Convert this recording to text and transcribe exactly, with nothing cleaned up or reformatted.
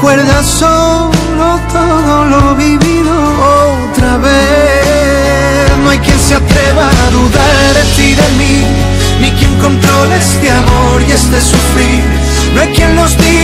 recuerda solo todo lo vivido otra vez. No hay quien se atreva a dudar de ti, de mí, ni quien controle este amor y este sufrir. No hay quien nos diga